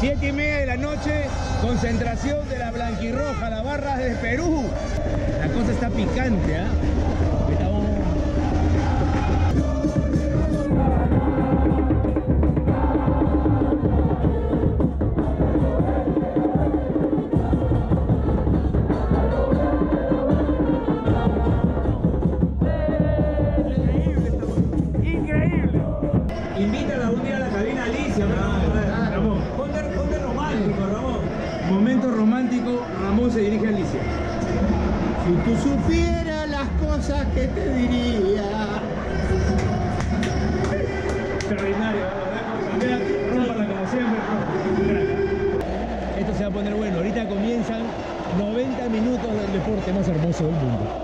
7:30 de la noche, concentración de la blanquirroja, la barra de Perú. La cosa está picante, ¿ah? Invítala un día a la cabina Alicia, Ramón. Ponte romántico, Ramón. Momento romántico, Ramón se dirige a Alicia. Si tú supieras las cosas que te diría. Extraordinario, rómpala como siempre. Esto se va a poner bueno. Ahorita comienzan 90 minutos del deporte más hermoso del mundo.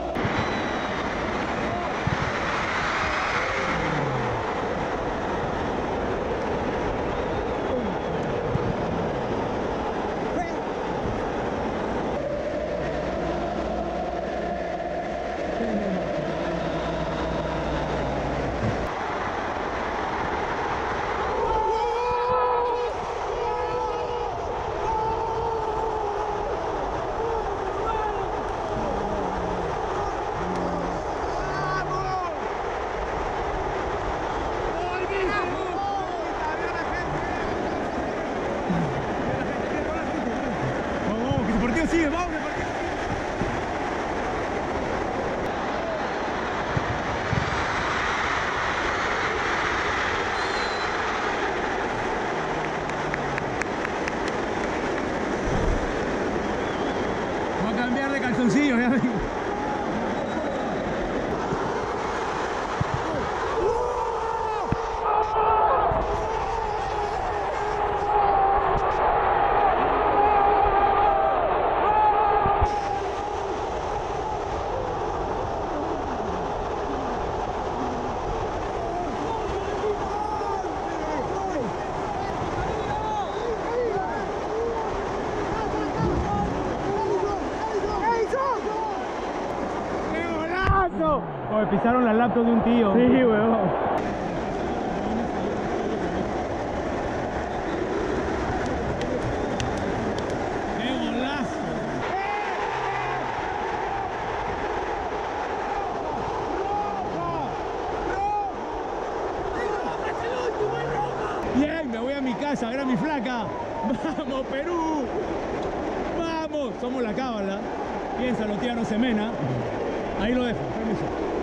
Sigue, vamos, voy a cambiar de calzoncillo, ya ven. Oye, pisaron la laptop de un tío. Sí, huevón. ¡Qué golazo! Bien, me voy a mi casa a ver a mi flaca. ¡Vamos, Perú! ¡Vamos! Somos la cábala. Piénsalo, tía, no se mena. Ahí lo dejo, permiso.